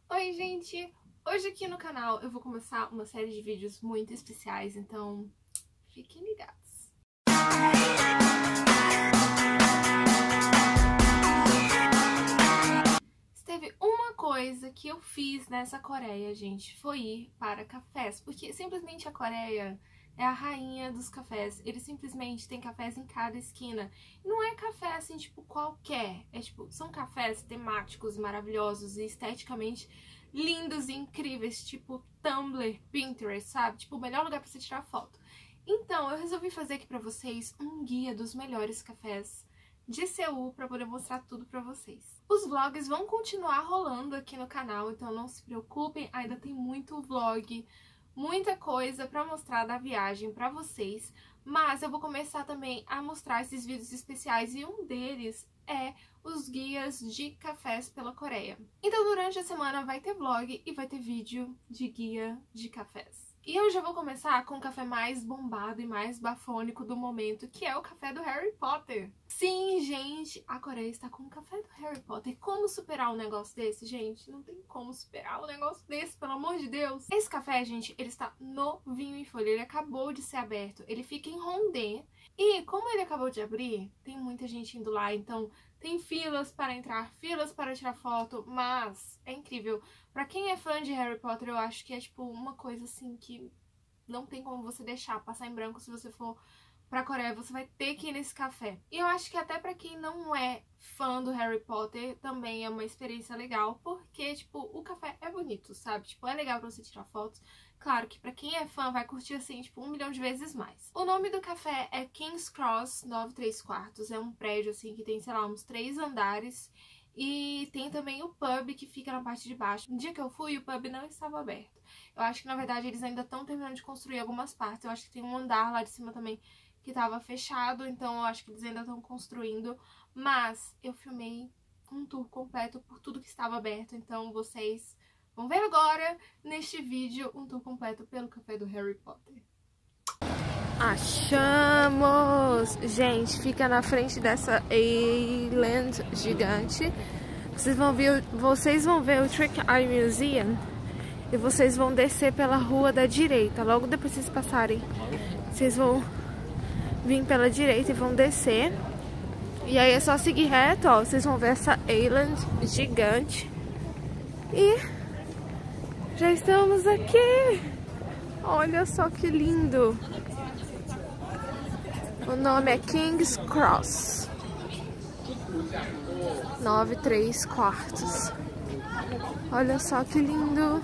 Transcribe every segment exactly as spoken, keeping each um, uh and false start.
Oi, gente! Hoje aqui no canal eu vou começar uma série de vídeos muito especiais, então fiquem ligados. Se teve uma coisa que eu fiz nessa Coreia, gente, foi ir para cafés, porque simplesmente a Coreia é a rainha dos cafés. Eles simplesmente têm cafés em cada esquina. E não é café assim, tipo, qualquer. É tipo, são cafés temáticos, maravilhosos e esteticamente lindos e incríveis, tipo Tumblr, Pinterest, sabe? Tipo, o melhor lugar pra você tirar foto. Então, eu resolvi fazer aqui pra vocês um guia dos melhores cafés de Seul pra poder mostrar tudo pra vocês. Os vlogs vão continuar rolando aqui no canal, então não se preocupem, ainda tem muito vlog, muita coisa pra mostrar da viagem pra vocês, mas eu vou começar também a mostrar esses vídeos especiais e um deles é os guias de cafés pela Coreia. Então durante a semana vai ter vlog e vai ter vídeo de guia de cafés. E eu já vou começar com o café mais bombado e mais bafônico do momento, que é o café do Harry Potter. Sim, gente, a Coreia está com o café do Harry Potter. Como superar um negócio desse, gente? Não tem como superar um negócio desse, pelo amor de Deus. Esse café, gente, ele está novinho em folha, ele acabou de ser aberto. Ele fica em Hongdae. E como ele acabou de abrir, tem muita gente indo lá, então tem filas para entrar, filas para tirar foto, mas é incrível. Pra quem é fã de Harry Potter, eu acho que é tipo uma coisa assim que não tem como você deixar passar em branco. Se você for pra Coreia, você vai ter que ir nesse café. E eu acho que até pra quem não é fã do Harry Potter, também é uma experiência legal, porque, tipo, o café é bonito, sabe? Tipo, é legal pra você tirar fotos. Claro que pra quem é fã vai curtir, assim, tipo, um milhão de vezes mais. O nome do café é King's Cross nove três quartos. É um prédio, assim, que tem, sei lá, uns três andares. E tem também o pub que fica na parte de baixo. No dia que eu fui, o pub não estava aberto. Eu acho que, na verdade, eles ainda estão terminando de construir algumas partes. Eu acho que tem um andar lá de cima também que estava fechado, então eu acho que eles ainda estão construindo. Mas eu filmei um tour completo por tudo que estava aberto, então vocês vão ver agora, neste vídeo, um tour completo pelo café do Harry Potter. Achamos! Gente, fica na frente dessa Island gigante. Vocês vão ver, vocês vão ver o Trick Eye Museum e vocês vão descer pela rua da direita. Logo depois que vocês passarem, vocês vão vir pela direita e vão descer. E aí é só seguir reto, ó. Vocês vão ver essa Island gigante. E já estamos aqui. Olha só que lindo. O nome é King's Cross nove três quartos. Olha só que lindo.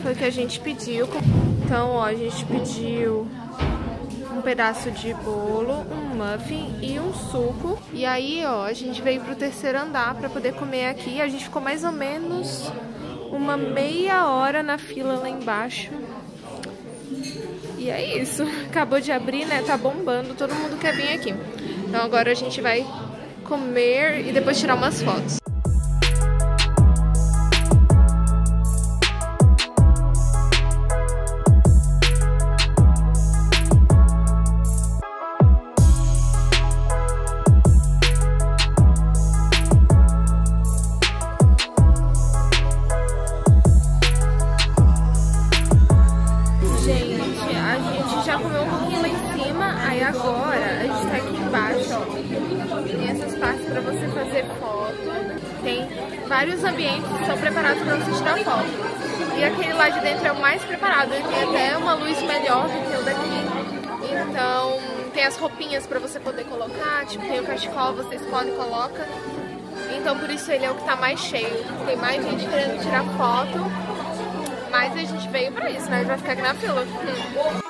foi o que a gente pediu. Então, ó, a gente pediu um pedaço de bolo, um muffin e um suco. E aí, ó, a gente veio pro terceiro andar pra poder comer aqui. A gente ficou mais ou menos uma meia hora na fila lá embaixo. E é isso. Acabou de abrir, né? Tá bombando. Todo mundo quer vir aqui. Então agora a gente vai comer e depois tirar umas fotos. Já comeu um pouquinho lá em cima, aí agora a gente tá aqui embaixo, ó. Tem essas partes pra você fazer foto. Tem vários ambientes que são preparados pra você tirar foto. E aquele lá de dentro é o mais preparado, ele tem até uma luz melhor do que o daqui. Então tem as roupinhas pra você poder colocar, tipo, tem o cachecol, você escolhe e coloca. Então por isso ele é o que tá mais cheio. Tem mais gente querendo tirar foto, mas a gente veio pra isso, né? A gente vai ficar aqui na fila. Hum.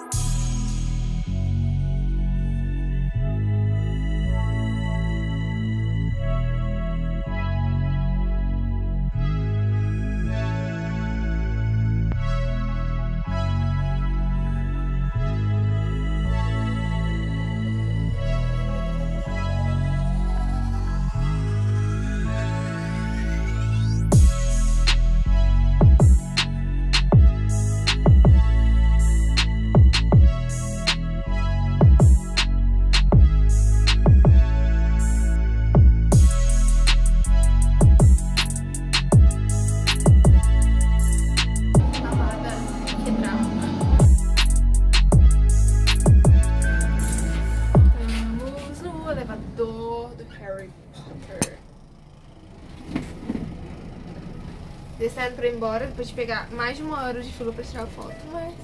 Descendo pra ir embora, depois de pegar mais de uma hora de fila pra tirar foto, mas...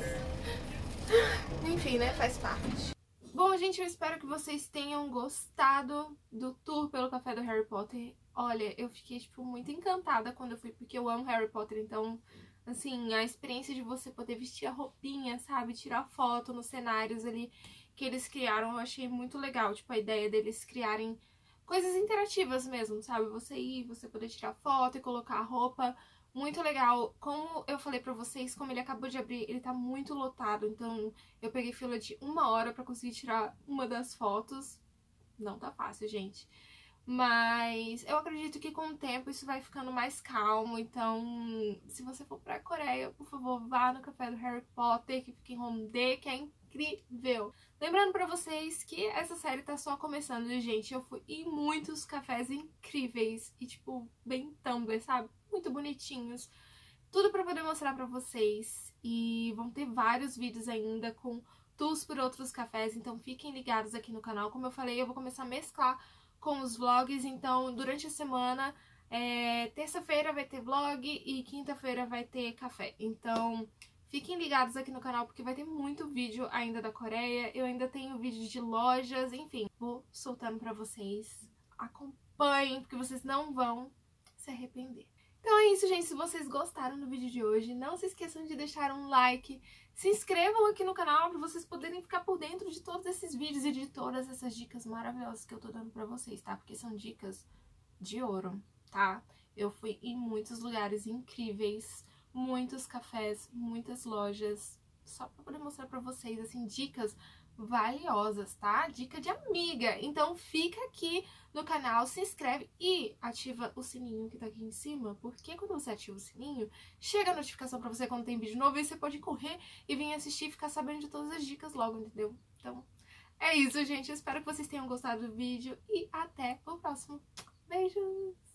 enfim, né? Faz parte. Bom, gente, eu espero que vocês tenham gostado do tour pelo café do Harry Potter. Olha, eu fiquei, tipo, muito encantada quando eu fui, porque eu amo Harry Potter, então... assim, a experiência de você poder vestir a roupinha, sabe? Tirar foto nos cenários ali que eles criaram, eu achei muito legal. Tipo, a ideia deles criarem coisas interativas mesmo, sabe? Você ir, você poder tirar foto e colocar a roupa. Muito legal. Como eu falei pra vocês, como ele acabou de abrir, ele tá muito lotado. Então, eu peguei fila de uma hora pra conseguir tirar uma das fotos. Não tá fácil, gente. Mas eu acredito que com o tempo isso vai ficando mais calmo. Então, se você for pra Coreia, por favor, vá no café do Harry Potter, que fica em Hongdae, que é incrível. Lembrando pra vocês que essa série tá só começando, gente. Eu fui em muitos cafés incríveis e, tipo, bem Tumblr, sabe? Muito bonitinhos. Tudo pra poder mostrar pra vocês. E vão ter vários vídeos ainda com tours por outros cafés. Então, fiquem ligados aqui no canal. Como eu falei, eu vou começar a mesclar com os vlogs, então durante a semana, é, terça-feira vai ter vlog e quinta-feira vai ter café. Então fiquem ligados aqui no canal porque vai ter muito vídeo ainda da Coreia, eu ainda tenho vídeo de lojas, enfim, vou soltando pra vocês. Acompanhem, porque vocês não vão se arrepender. Então é isso, gente. Se vocês gostaram do vídeo de hoje, não se esqueçam de deixar um like, se inscrevam aqui no canal para vocês poderem ficar por dentro de todos esses vídeos e de todas essas dicas maravilhosas que eu tô dando pra vocês, tá? Porque são dicas de ouro, tá? Eu fui em muitos lugares incríveis, muitos cafés, muitas lojas, só pra poder mostrar pra vocês, assim, dicas valiosas, tá? Dica de amiga. Então fica aqui no canal, se inscreve e ativa o sininho que tá aqui em cima, porque quando você ativa o sininho, chega a notificação pra você quando tem vídeo novo e você pode correr e vir assistir e ficar sabendo de todas as dicas logo, entendeu? Então é isso, gente. Eu espero que vocês tenham gostado do vídeo e até o próximo. Beijos!